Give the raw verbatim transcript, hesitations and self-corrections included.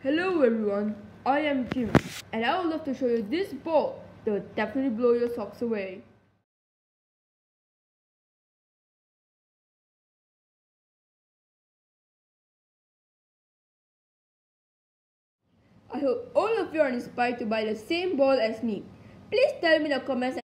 Hello everyone, I am Jim and I would love to show you this ball that will definitely blow your socks away. I hope all of you are inspired to buy the same ball as me. Please tell me in the comments